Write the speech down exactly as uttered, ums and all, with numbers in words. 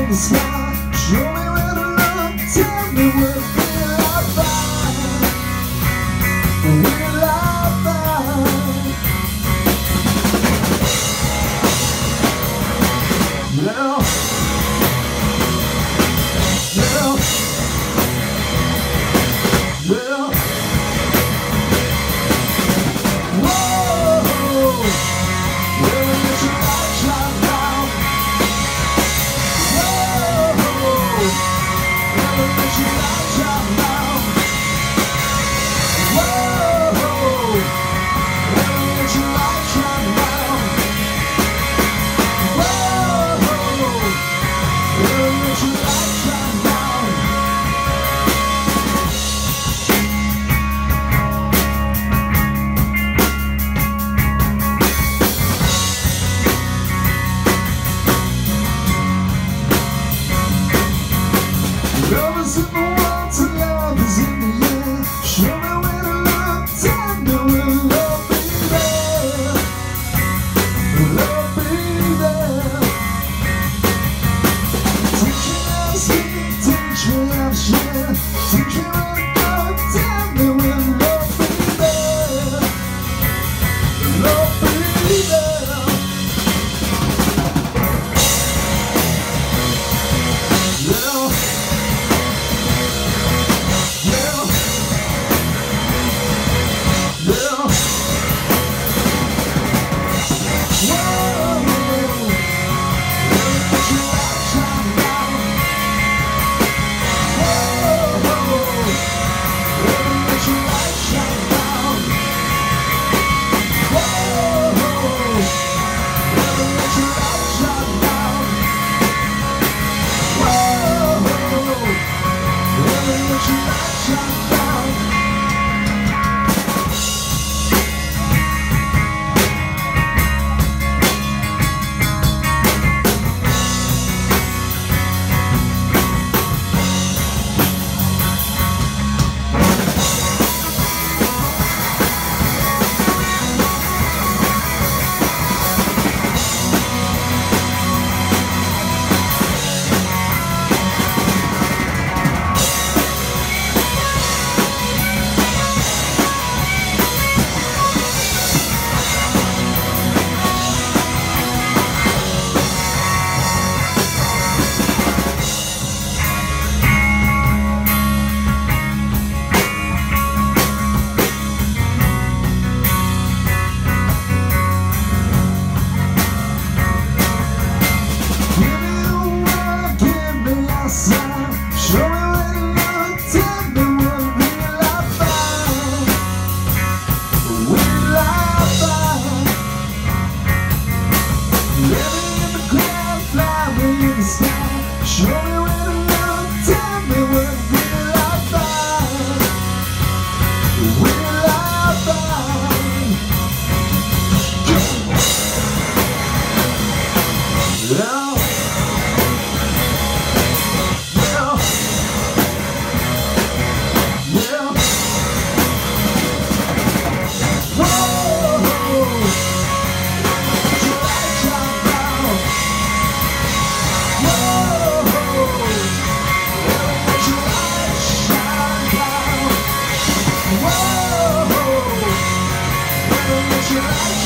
in the sky. Show me where to look, tell me where to feel alive. We're alive. Yeah. Yeah. Yeah. Whoa. Where is your light shine now? Whoa. Where is your light shine now? Whoa. Where is your light shine now? Whoa. Where is your light shine now? Love is in the water, love is in the air. Show me where to look, tell me where love be there. Love be there. Teach me how to speak, teach me how to share. Teach me where to go, tell me where love be there. Love be there. Yeah. Yeah. Yeah. Whoa. Where is your light shine now? Whoa. Where is your light shine now? Whoa. Where is your light shine now? Whoa. Where is your light shine now? Show me where to look, tell me what real life found. Real life found. Living in the ground, flying in the sky. Show me where to look, tell me what real life found. Real life found. Yeah. Whoa, where is your light?